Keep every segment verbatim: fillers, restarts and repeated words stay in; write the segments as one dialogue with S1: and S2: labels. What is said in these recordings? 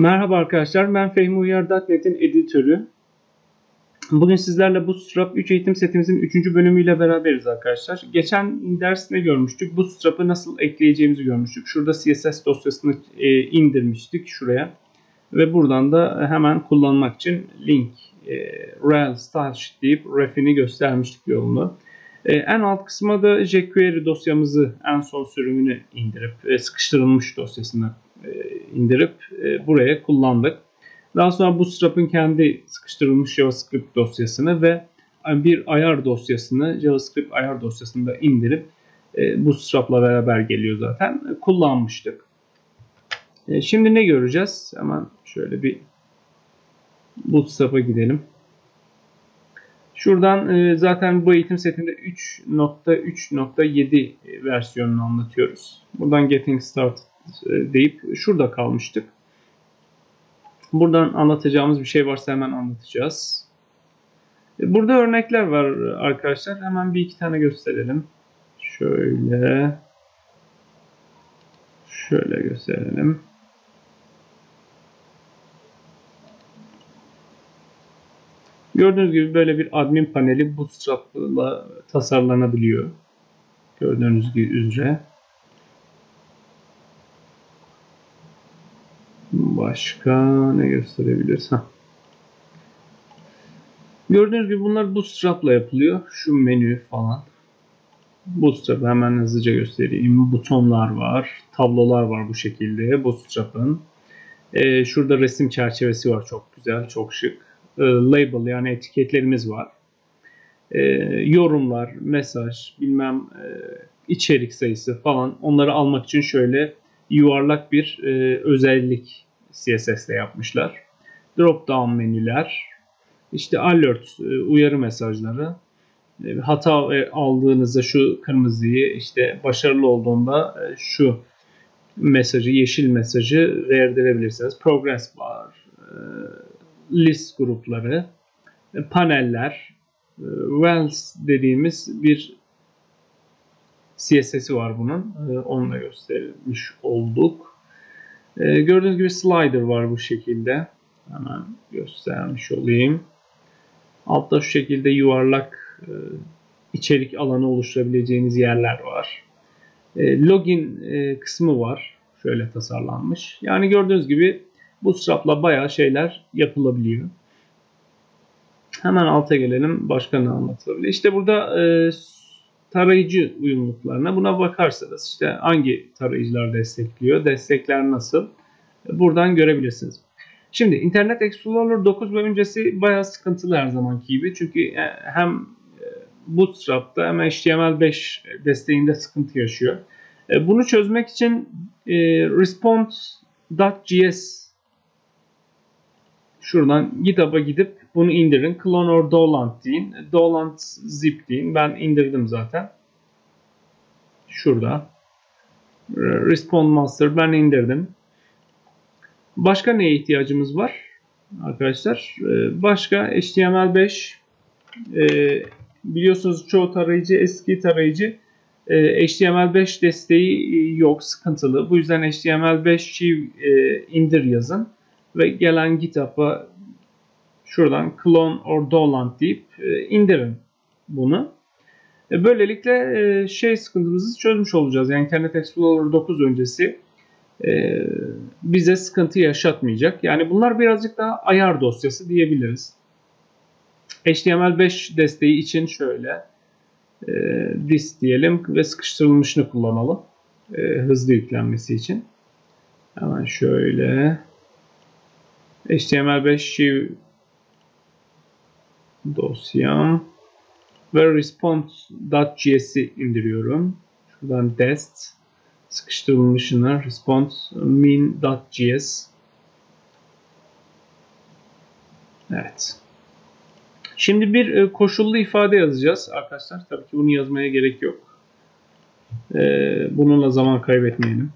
S1: Merhaba arkadaşlar, ben Fehmi Uyar nokta net'in editörü. Bugün sizlerle Bootstrap üç eğitim setimizin üçüncü bölümüyle beraberiz arkadaşlar. Geçen ders ne görmüştük? Bootstrap'ı nasıl ekleyeceğimizi görmüştük. Şurada C S S dosyasını e, indirmiştik şuraya. Ve buradan da hemen kullanmak için link e, rel style sheet deyip ref'ini göstermiştik yolunu. E, en alt kısma da jQuery dosyamızı en son sürümünü indirip e, sıkıştırılmış dosyasını e, indirip e, buraya kullandık. Daha sonra Bootstrap'ın kendi sıkıştırılmış JavaScript dosyasını ve bir ayar dosyasını, JavaScript ayar dosyasını da indirip e, Bootstrap'la beraber geliyor zaten. E, kullanmıştık. E, şimdi ne göreceğiz? Hemen şöyle bir Bootstrap'a gidelim. Şuradan e, zaten bu eğitim setinde üç nokta üç nokta yedi versiyonunu anlatıyoruz. Buradan Getting Started e, deyip şurada kalmıştık. Buradan anlatacağımız bir şey varsa hemen anlatacağız. Burada örnekler var arkadaşlar. Hemen bir iki tane gösterelim. Şöyle. Şöyle gösterelim. Gördüğünüz gibi böyle bir admin paneli Bootstrap'la tasarlanabiliyor. Gördüğünüz gibi üzere. Başka ne gösterebiliriz? Heh. Gördüğünüz gibi bunlar Bootstrap'la yapılıyor. Şu menü falan. Bootstrap'ı hemen hızlıca göstereyim. Butonlar var. Tablolar var bu şekilde. Bootstrap'ın. Ee, şurada resim çerçevesi var. Çok güzel. Çok şık. Ee, label yani etiketlerimiz var. Ee, yorumlar, mesaj, bilmem e, içerik sayısı falan. Onları almak için şöyle yuvarlak bir e, özellik C S S'te yapmışlar. Drop down menüler. İşte alert, uyarı mesajları. Hata aldığınızda şu kırmızıyı, işte başarılı olduğunda şu mesajı, yeşil mesajı verdirebilirsiniz. Progress bar, list grupları, paneller, Wells dediğimiz bir C S S'i var bunun. Onu da göstermiş olduk. Gördüğünüz gibi slider var bu şekilde. Hemen göstermiş olayım. Altta şu şekilde yuvarlak e, içerik alanı oluşturabileceğiniz yerler var. E, login e, kısmı var. Şöyle tasarlanmış. Yani gördüğünüz gibi Bootstrap'la bayağı şeyler yapılabiliyor. Hemen alta gelelim. Başka ne anlatılabilir? İşte burada e, tarayıcı uyumluluklarına buna bakarsanız işte hangi tarayıcılar destekliyor, destekler nasıl? Buradan görebilirsiniz. Şimdi Internet Explorer dokuz ve öncesi bayağı sıkıntılı her zamanki gibi. Çünkü hem Bootstrap'ta hem H T M L beş desteğinde sıkıntı yaşıyor. Bunu çözmek için response.js şuradan GitHub'a gidip bunu indirin. Clone or download deyin. Download zip deyin. Ben indirdim zaten. Şurada. Response master ben indirdim. Başka neye ihtiyacımız var arkadaşlar? Başka H T M L beş biliyorsunuz çoğu tarayıcı eski tarayıcı H T M L beş desteği yok, sıkıntılı. Bu yüzden H T M L beş'i indir yazın ve gelen GitHub'a şuradan clone or download deyip indirin bunu. Böylelikle şey sıkıntımızı çözmüş olacağız. Yani Internet Explorer dokuz öncesi Ee, bize sıkıntı yaşatmayacak. Yani bunlar birazcık daha ayar dosyası diyebiliriz. H T M L beş desteği için şöyle e, this diyelim ve sıkıştırılmışını kullanalım. E, hızlı yüklenmesi için. Hemen şöyle H T M L beş dosyam ve response.js'i indiriyorum. Şuradan dest sıkıştırılmışına response min.js. Evet. Şimdi bir koşullu ifade yazacağız arkadaşlar. Tabii ki bunu yazmaya gerek yok. Bununla zaman kaybetmeyelim.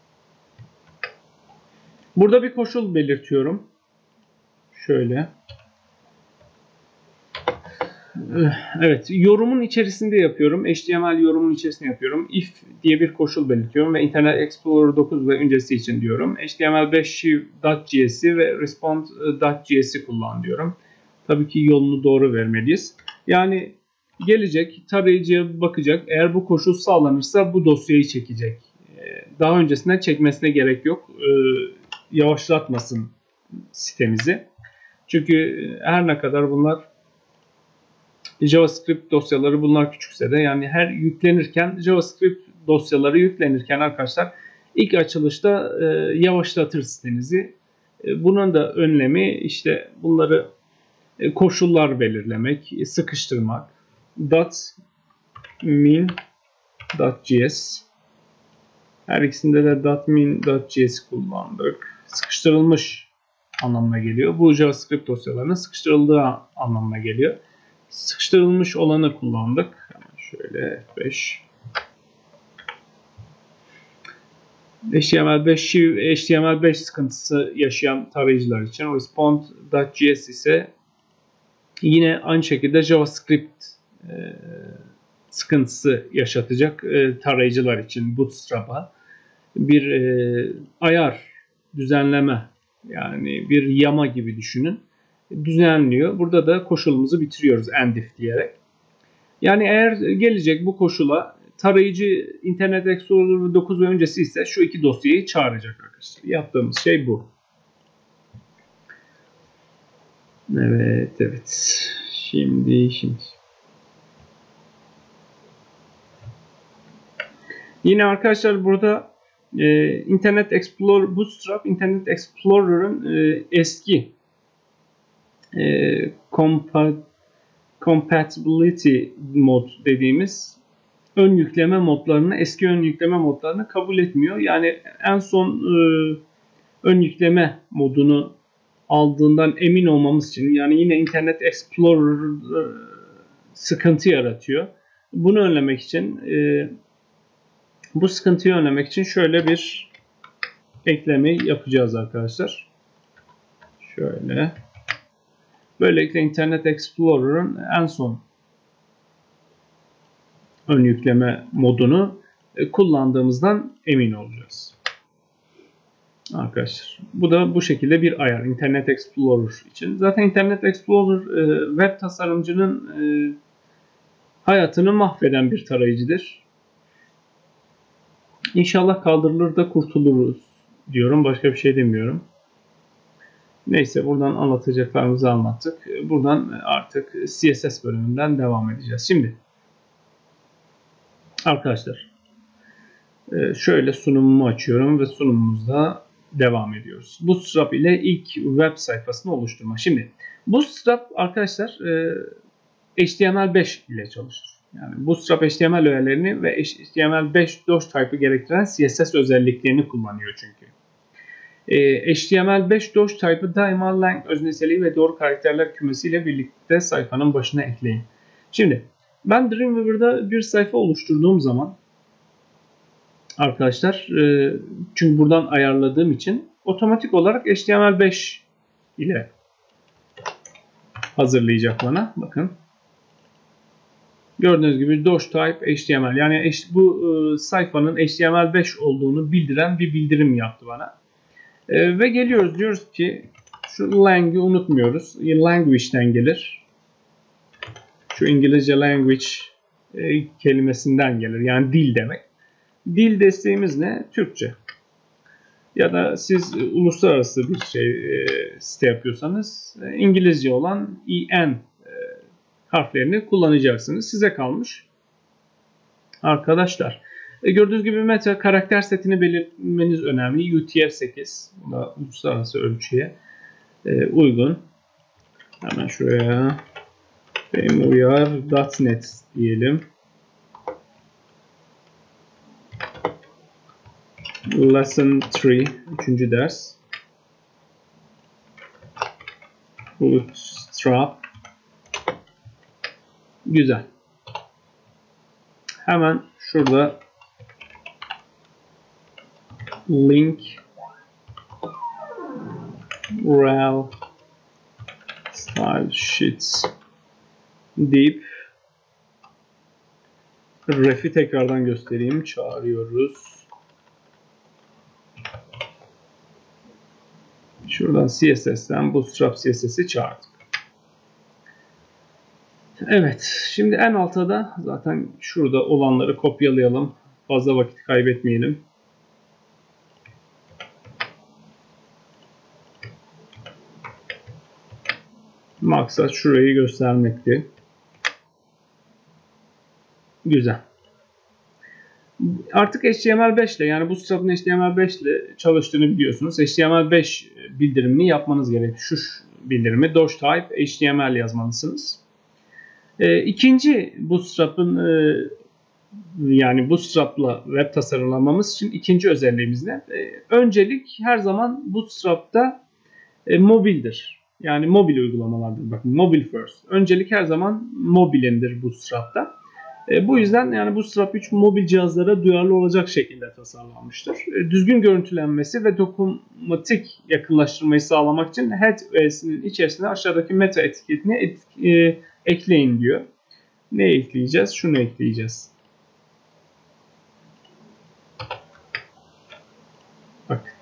S1: Burada bir koşul belirtiyorum. Şöyle. Evet, yorumun içerisinde yapıyorum. H T M L yorumun içerisinde yapıyorum. If diye bir koşul belirtiyorum ve Internet Explorer dokuz ve öncesi için diyorum. H T M L beş Shiv.js'i ve Respond.js'i kullan diyorum. Tabii ki yolunu doğru vermeliyiz. Yani gelecek, tarayıcıya bakacak. Eğer bu koşul sağlanırsa bu dosyayı çekecek. Daha öncesinden çekmesine gerek yok. Yavaşlatmasın sitemizi. Çünkü her ne kadar bunlar JavaScript dosyaları bunlar küçükse de yani her yüklenirken JavaScript dosyaları yüklenirken arkadaşlar ilk açılışta e, yavaşlatır sitenizi. E, bunun da önlemi işte bunları e, koşullar belirlemek, sıkıştırmak. .min.js her ikisinde de .min.js kullandık. Sıkıştırılmış anlamına geliyor. Bu JavaScript dosyalarının sıkıştırıldığı anlamına geliyor. Sıkıştırılmış olanı kullandık. Hemen şöyle F beş. H T M L beş, H T M L beş sıkıntısı yaşayan tarayıcılar için Respond.js ise yine aynı şekilde JavaScript e, sıkıntısı yaşatacak e, tarayıcılar için Bootstrap'a bir e, ayar, düzenleme yani bir yama gibi düşünün. Düzenliyor. Burada da koşulumuzu bitiriyoruz endif diyerek. Yani eğer gelecek bu koşula tarayıcı Internet Explorer dokuz ve öncesi ise şu iki dosyayı çağıracak arkadaşlar. Yaptığımız şey bu. Evet, evet. Şimdi, şimdi. Yine arkadaşlar burada e, Internet Explorer, Bootstrap Internet Explorer'ın e, eski e, compat compatibility mod dediğimiz ön yükleme modlarını, eski ön yükleme modlarını kabul etmiyor. Yani en son e, ön yükleme modunu aldığından emin olmamız için yani yine Internet Explorer e, sıkıntı yaratıyor. Bunu önlemek için e, bu sıkıntıyı önlemek için şöyle bir ekleme yapacağız arkadaşlar. Şöyle. Böylelikle Internet Explorer'ın en son ön yükleme modunu kullandığımızdan emin olacağız. Arkadaşlar bu da bu şekilde bir ayar Internet Explorer için. Zaten Internet Explorer web tasarımcının hayatını mahveden bir tarayıcıdır. İnşallah kaldırılır da kurtuluruz diyorum. Başka bir şey demiyorum. Neyse buradan anlatacaklarımızı anlattık. Buradan artık C S S bölümünden devam edeceğiz. Şimdi arkadaşlar şöyle sunumumu açıyorum ve sunumumuzda devam ediyoruz. Bootstrap ile ilk web sayfasını oluşturma. Şimdi Bootstrap arkadaşlar H T M L beş ile çalışır. Yani Bootstrap H T M L öğelerini ve H T M L beş Doge type'ı gerektiren C S S özelliklerini kullanıyor çünkü. H T M L beş Doge type'ı daima lang özneseliği ve doğru karakterler kümesiyle birlikte sayfanın başına ekleyin. Şimdi ben Dreamweaver'da bir sayfa oluşturduğum zaman arkadaşlar çünkü buradan ayarladığım için otomatik olarak H T M L beş ile hazırlayacak bana. Bakın. Gördüğünüz gibi Doge type H T M L yani bu sayfanın H T M L beş olduğunu bildiren bir bildirim yaptı bana. Ve geliyoruz diyoruz ki şu lang'i unutmuyoruz. Language'den gelir. Şu İngilizce language kelimesinden gelir. Yani dil demek. Dil desteğimiz ne? Türkçe. Ya da siz uluslararası bir şey site yapıyorsanız İngilizce olan en harflerini kullanacaksınız. Size kalmış. Arkadaşlar. Gördüğünüz gibi meta karakter setini belirtmeniz önemli. U T F sekiz. Bu da uluslararası ölçüye uygun. Hemen şuraya frameuyar nokta net diyelim. Lesson üç. Üçüncü ders. Bootstrap. Güzel. Hemen şurada link rel style sheets deyip ref'i tekrardan göstereyim. Çağırıyoruz. Şuradan C S S'ten Bootstrap C S S'i çağırdık. Evet. Şimdi en alta da zaten şurada olanları kopyalayalım. Fazla vakit kaybetmeyelim. Maksat şurayı göstermekti. Güzel. Artık H T M L beş ile, yani Bootstrap'ın H T M L beş ile çalıştığını biliyorsunuz. H T M L beş bildirimini yapmanız gerekiyor. Şu bildirimi Doge Type H T M L yazmalısınız. E, ikinci Bootstrap'ın e, yani Bootstrap'la web tasarlamamız için ikinci özelliğimiz ne? E, öncelik her zaman Bootstrap'ta e, mobildir. Yani mobil uygulamalardır. Bakın, mobile first. Öncelik her zaman mobilindir Bootstrap'ta. E, bu yüzden yani Bootstrap üç mobil cihazlara duyarlı olacak şekilde tasarlanmıştır. E, düzgün görüntülenmesi ve dokunmatik yakınlaştırmayı sağlamak için head öğesinin içerisine aşağıdaki meta etiketini et, e, ekleyin diyor. Ne ekleyeceğiz? Şunu ekleyeceğiz. Bak.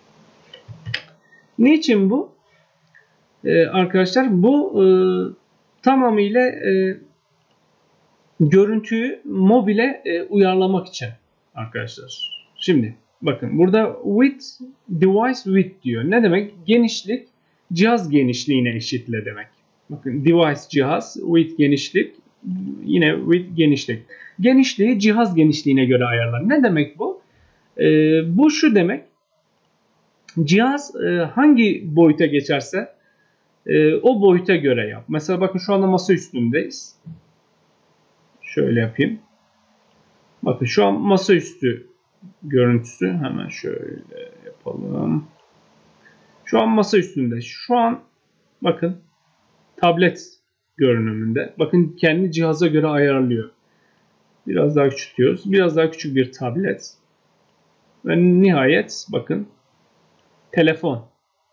S1: Niçin bu? Ee, arkadaşlar bu e, tamamıyla e, görüntüyü mobile e, uyarlamak için arkadaşlar. Şimdi bakın burada width, device width diyor. Ne demek? Genişlik cihaz genişliğine eşitle demek. Bakın device cihaz, width genişlik, yine width genişlik. Genişliği cihaz genişliğine göre ayarlar. Ne demek bu? E, bu şu demek. Cihaz e, hangi boyuta geçerse e, o boyuta göre yap. Mesela bakın şu anda masa üstündeyiz. Şöyle yapayım. Bakın şu an masaüstü görüntüsü. Hemen şöyle yapalım. Şu an masa üstünde. Şu an bakın tablet görünümünde. Bakın kendi cihaza göre ayarlıyor. Biraz daha küçültüyoruz. Biraz daha küçük bir tablet. Ve nihayet bakın telefon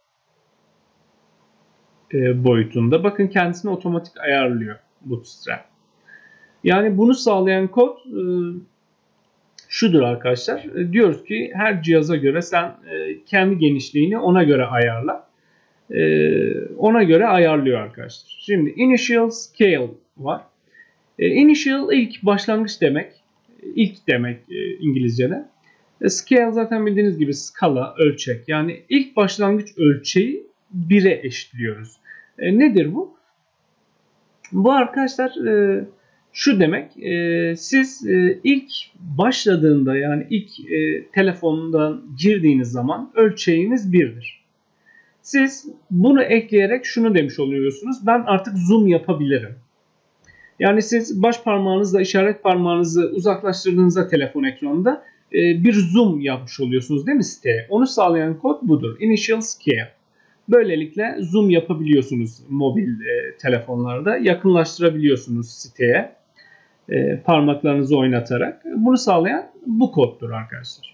S1: e, boyutunda. Bakın kendisini otomatik ayarlıyor Bootstrap. Yani bunu sağlayan kod e, şudur arkadaşlar. E, diyoruz ki her cihaza göre sen e, kendi genişliğini ona göre ayarla. E, ona göre ayarlıyor arkadaşlar. Şimdi initial scale var. E, initial ilk başlangıç demek. İlk demek e, İngilizce'de. E, scale zaten bildiğiniz gibi skala, ölçek. Yani ilk başlangıç ölçeği bire eşitliyoruz. E, nedir bu? Bu arkadaşlar e, şu demek, e, siz e, ilk başladığında, yani ilk e, telefondan girdiğiniz zaman ölçeğiniz birdir. Siz bunu ekleyerek şunu demiş oluyorsunuz: ben artık zoom yapabilirim. Yani siz baş parmağınızla işaret parmağınızı uzaklaştırdığınızda telefon ekranında e, bir zoom yapmış oluyorsunuz değil mi siteye? Onu sağlayan kod budur. Initial scale. Böylelikle zoom yapabiliyorsunuz mobil e, telefonlarda. Yakınlaştırabiliyorsunuz siteye e, parmaklarınızı oynatarak. Bunu sağlayan bu koddur arkadaşlar.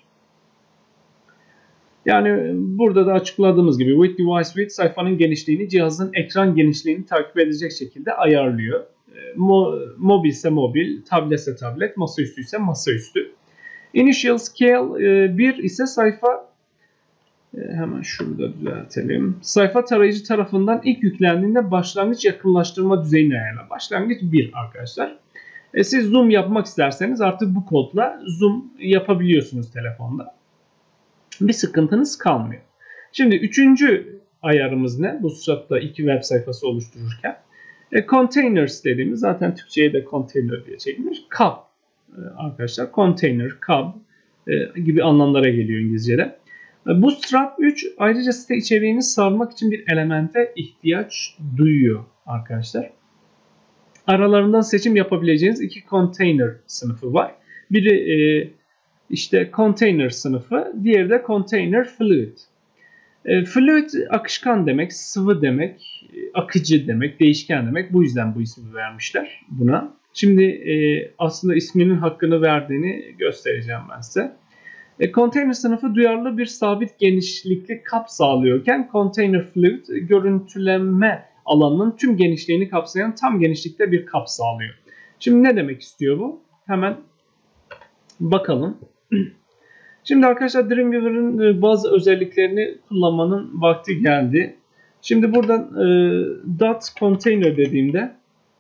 S1: Yani burada da açıkladığımız gibi with device width sayfanın genişliğini cihazın ekran genişliğini takip edecek şekilde ayarlıyor. E, mo mobil ise mobil, tablet ise tablet, masaüstü ise masaüstü. Initial scale e, bir ise sayfa, hemen şurada düzeltelim. Sayfa tarayıcı tarafından ilk yüklendiğinde başlangıç yakınlaştırma düzeyini ayarla. Başlangıç bir arkadaşlar. E siz zoom yapmak isterseniz artık bu kodla zoom yapabiliyorsunuz telefonda. Bir sıkıntınız kalmıyor. Şimdi üçüncü ayarımız ne? Bootstrap'ta iki web sayfası oluştururken. E, containers dediğimiz, zaten Türkçe'ye de container diye çekilmiş. Kab e, arkadaşlar. Container, kab e, gibi anlamlara geliyor İngilizce'de. Bootstrap üç ayrıca site içeriğini sarmak için bir elemente ihtiyaç duyuyor arkadaşlar. Aralarından seçim yapabileceğiniz iki container sınıfı var. Biri e, işte container sınıfı, diğeri de container fluid. E, fluid akışkan demek, sıvı demek, akıcı demek, değişken demek. Bu yüzden bu ismi vermişler buna. Şimdi e, aslında isminin hakkını verdiğini göstereceğim ben size. E, container sınıfı duyarlı bir sabit genişlikli kap sağlıyorken container fluid görüntüleme alanının tüm genişliğini kapsayan tam genişlikte bir kap sağlıyor. Şimdi ne demek istiyor bu? Hemen bakalım. Şimdi arkadaşlar Dreamweaver'ın bazı özelliklerini kullanmanın vakti geldi. Şimdi buradan e, dot container dediğimde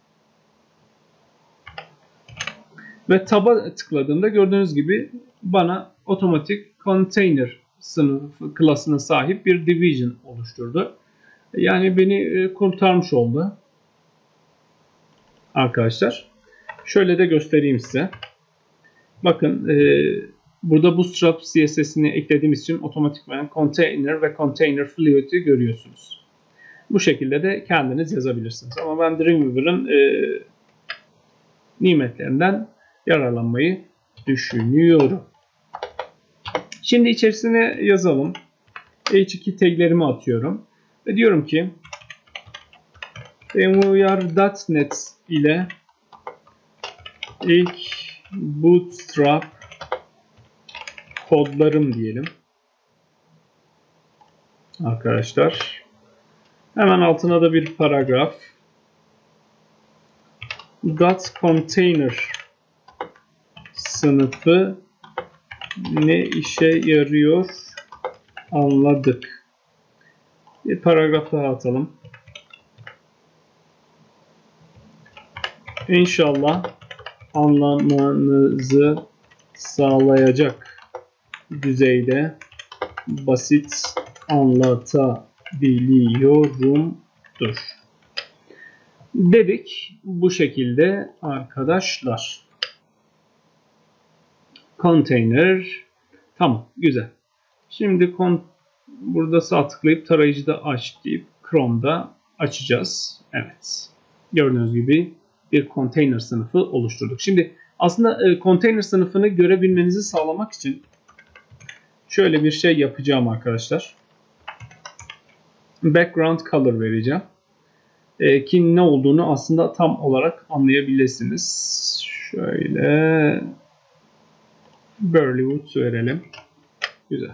S1: ve tab'a tıkladığımda gördüğünüz gibi bana otomatik container sınıfı klasına sahip bir division oluşturdu. Yani beni kurtarmış oldu. Arkadaşlar şöyle de göstereyim size. Bakın e, burada Bootstrap C S S'ini eklediğimiz için otomatikman container ve container fluid'i görüyorsunuz. Bu şekilde de kendiniz yazabilirsiniz. Ama ben Dreamweaver'ın e, nimetlerinden yararlanmayı düşünüyorum. Şimdi içerisine yazalım. H iki taglerimi atıyorum. Ve diyorum ki Dreamweaver nokta net ile ilk Bootstrap kodlarım diyelim. Arkadaşlar. Hemen altına da bir paragraf. Dot container sınıfı ne işe yarıyor anladık. Bir paragraf daha atalım. İnşallah anlamanızı sağlayacak düzeyde basit anlatabiliyorumdur. Dedik bu şekilde arkadaşlar. Container. Tamam, güzel. Şimdi burada sağ tıklayıp tarayıcıda aç deyip Chrome'da açacağız. Evet. Gördüğünüz gibi bir container sınıfı oluşturduk. Şimdi aslında e, container sınıfını görebilmenizi sağlamak için şöyle bir şey yapacağım arkadaşlar. Background color vereceğim. E, ki ne olduğunu aslında tam olarak anlayabilirsiniz. Şöyle Burlywood verelim. Güzel.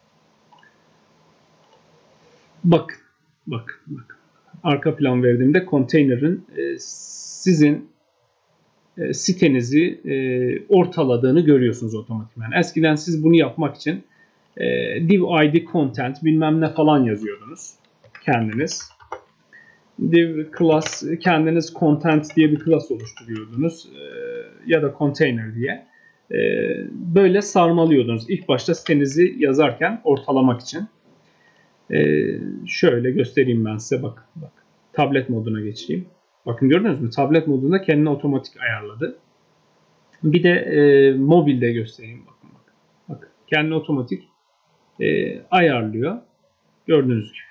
S1: Bak, bak, bak. Arka plan verdiğimde container'ın e, sizin e, sitenizi e, ortaladığını görüyorsunuz otomatikman. Eskiden siz bunu yapmak için e, div I D content bilmem ne falan yazıyordunuz kendiniz. Div class kendiniz content diye bir class oluşturuyordunuz e, ya da container diye. E, böyle sarmalıyordunuz. İlk başta sitenizi yazarken ortalamak için. E, şöyle göstereyim ben size. Bak, bak. Tablet moduna geçeyim. Bakın gördünüz mü? Tablet modunda kendini otomatik ayarladı. Bir de e, mobilde göstereyim. Bakın bak. Bak. Kendini otomatik e, ayarlıyor. Gördüğünüz gibi.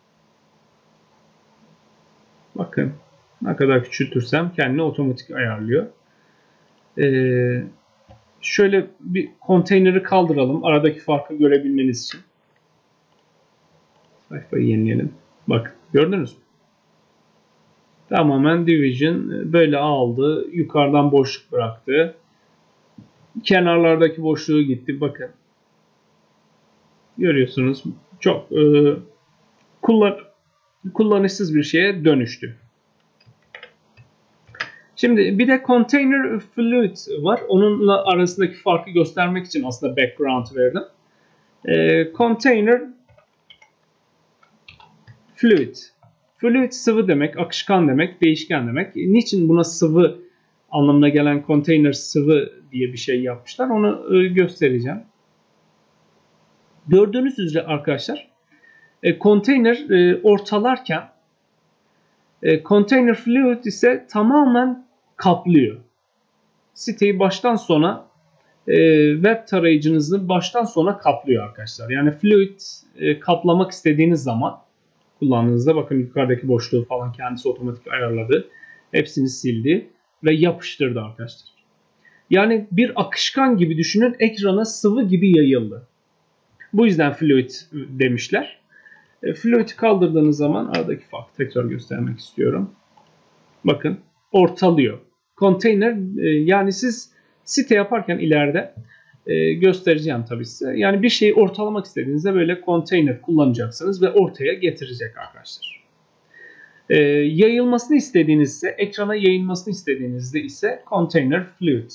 S1: Bakın. Ne kadar küçültürsem kendini otomatik ayarlıyor. Ee, şöyle bir konteyneri kaldıralım. Aradaki farkı görebilmeniz için. Sayfayı yenileyelim. Bakın. Gördünüz mü? Tamamen Division böyle aldı. Yukarıdan boşluk bıraktı. Kenarlardaki boşluğu gitti. Bakın. Görüyorsunuz. Çok e, kullan kullanışsız bir şeye dönüştü. Şimdi bir de container fluid var. Onunla arasındaki farkı göstermek için aslında background verdim. E, container fluid. Fluid sıvı demek, akışkan demek, değişken demek. Niçin buna sıvı anlamına gelen container sıvı diye bir şey yapmışlar? Onu e, göstereceğim. Gördüğünüz üzere arkadaşlar, e, container e, ortalarken e, container fluid ise tamamen kaplıyor. Siteyi baştan sona e, web tarayıcınızı baştan sona kaplıyor arkadaşlar. Yani fluid e, kaplamak istediğiniz zaman kullandığınızda bakın yukarıdaki boşluğu falan kendisi otomatik ayarladı. Hepsini sildi ve yapıştırdı arkadaşlar. Yani bir akışkan gibi düşünün, ekrana sıvı gibi yayıldı. Bu yüzden fluid demişler. E, fluid'i kaldırdığınız zaman aradaki farkı tekrar göstermek istiyorum. Bakın ortalıyor. Container e, yani siz site yaparken ileride e, göstereceğim tabii size. Yani bir şeyi ortalamak istediğinizde böyle container kullanacaksınız ve ortaya getirecek arkadaşlar. E, yayılmasını istediğinizde, ekrana yayılmasını istediğinizde ise Container Fluid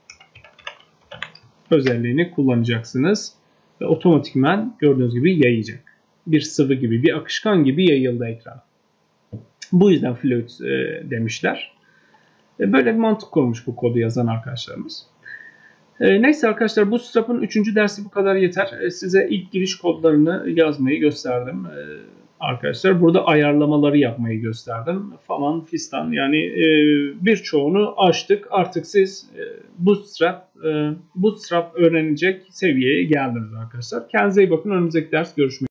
S1: özelliğini kullanacaksınız. Ve otomatikman gördüğünüz gibi yayacak. Bir sıvı gibi, bir akışkan gibi yayıldı ekrana. Bu yüzden Fluid e, demişler. E, böyle bir mantık kurmuş bu kodu yazan arkadaşlarımız. E, neyse arkadaşlar, Bootstrap'ın üçüncü dersi bu kadar yeter. E, size ilk giriş kodlarını yazmayı gösterdim. E, arkadaşlar burada ayarlamaları yapmayı gösterdim. Falan fistan, yani e, birçoğunu açtık. Artık siz e, Bootstrap, e, Bootstrap öğrenecek seviyeye geldiniz arkadaşlar. Kendinize iyi bakın. Önümüzdeki ders görüşmek üzere.